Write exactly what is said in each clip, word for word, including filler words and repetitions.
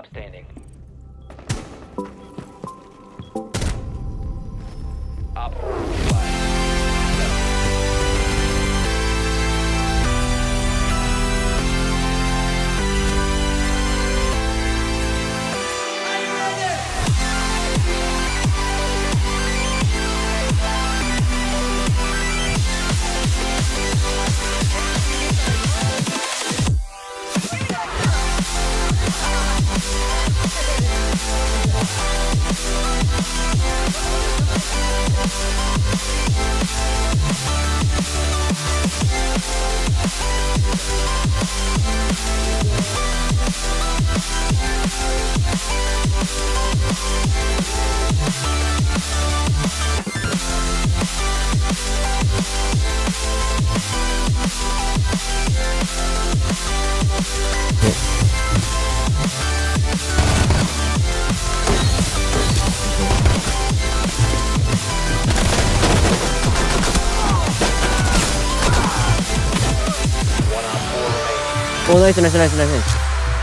standing. Op four neutralized. Oh, nice, nice, nice, nice, nice.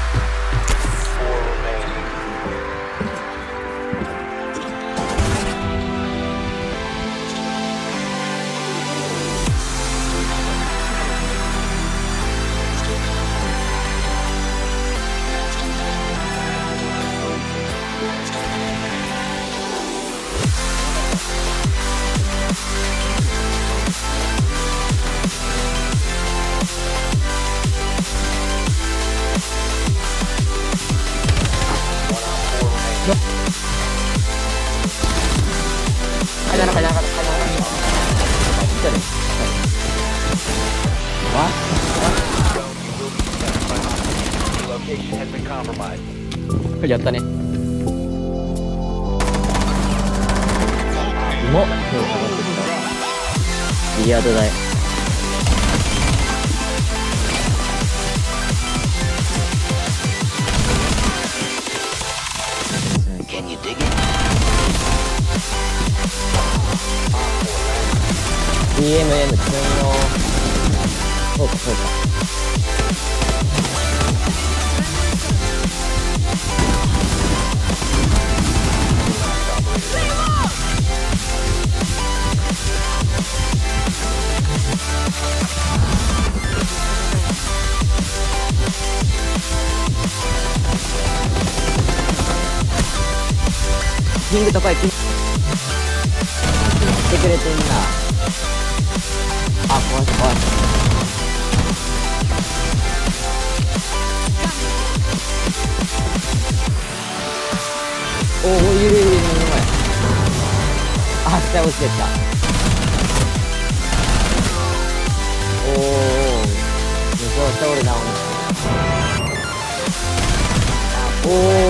Kailangan na, kailangan na, kailangan na. Ito rin. What? Location has been compromised. Kelihatan nih. Mo. Iya tuh saya. Can you dig it? ビーエムエム 専用。そうかそうか。ピング高いピングしてくれてんな。あ、怖い怖い。おお、いるいるいる、目の前。あ、下落ちてった。おお、そう、倒れなおに。おお。